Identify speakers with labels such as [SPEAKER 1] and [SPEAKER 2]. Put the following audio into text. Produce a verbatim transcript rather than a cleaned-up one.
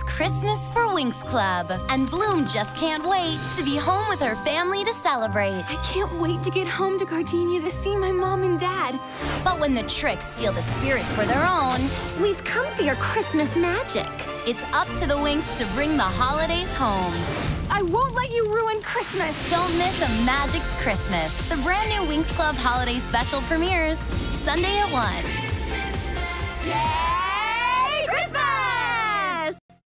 [SPEAKER 1] It's Christmas for Winx Club, and Bloom just can't wait to be home with her family to celebrate.
[SPEAKER 2] I can't wait to get home to Gardenia to see my mom and dad.
[SPEAKER 1] But when the tricks steal the spirit for their own,
[SPEAKER 2] we've come for your Christmas magic.
[SPEAKER 1] It's up to the Winx to bring the holidays home.
[SPEAKER 2] I won't let you ruin Christmas.
[SPEAKER 1] Don't miss a Magix Christmas. The brand new Winx Club Holiday Special premieres Sunday at one.
[SPEAKER 2] Yeah!